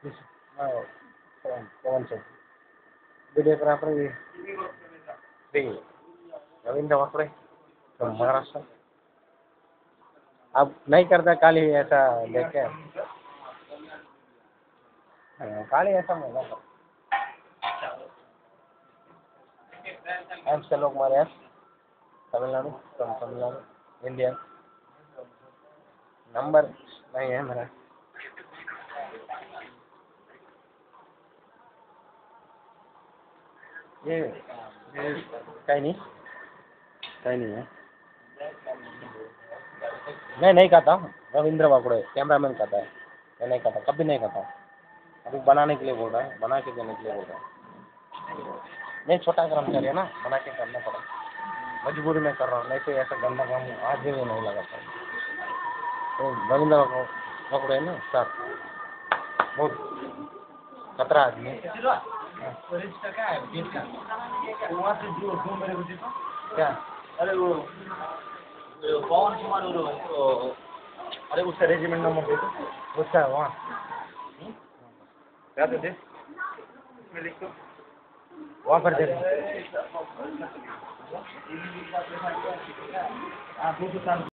कौन से वीडियोग्राफर भी फ्री रविंद्र वाकड़े from महाराष्ट्र। अब नहीं करता काली ऐसा देख के काली ऐसा मैं एम सेलोक मारे Tamil Nadu from Tamil Nadu India number नहीं है मेरा। ये कहीं नहीं है। मैं नहीं खाता रविंद्र वाकड़े कैमरामैन खाता है। मैं नहीं खाता कभी नहीं खाता। अभी बनाने के लिए बोल रहा है बना के देने के लिए बोल रहा है। नहीं छोटा कर्मचारी है ना बना के करना पड़ा मजबूरी में कर रहा हूँ नहीं तो ऐसा गंदा काम आज भी मैं नहीं लगाता। तो रविंद्र वाकड़े है ना सर बहुत खतरा आदमी क्या अरे वो पवन कुमार अरे उसका रेजिमेंट नंबर दे दो उसका वहाँ क्या दे मैं लिख दो वहाँ पर दे दो।